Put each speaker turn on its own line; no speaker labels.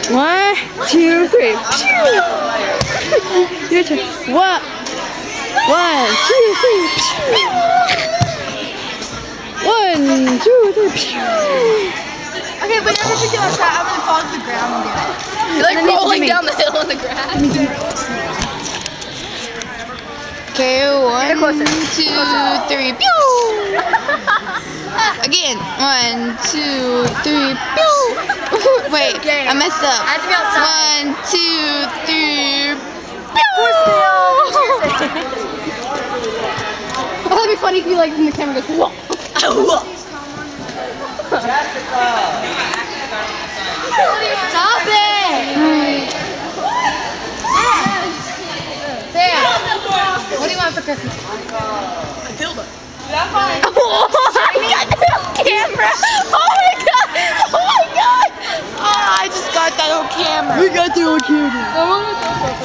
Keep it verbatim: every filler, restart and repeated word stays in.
One, two, three. Your turn. One, one, two, three. One, two, three.
Okay, but every time you do that, I'm gonna fall to the ground and get it.
You're like rolling down the hill on the grass.
Okay, one, two, three. Pew! Again, one, two, three. Pew! Wait, I messed up.
I have to be outside.
One, two, three.
Oh, that'd be funny if you like in the camera goes whoa.
Stop it! Sam, what do you want for Christmas?
Matilda.
Oh, I got that on camera. Oh my god. Oh my god. Oh, I just got that on camera.
We got the old camera.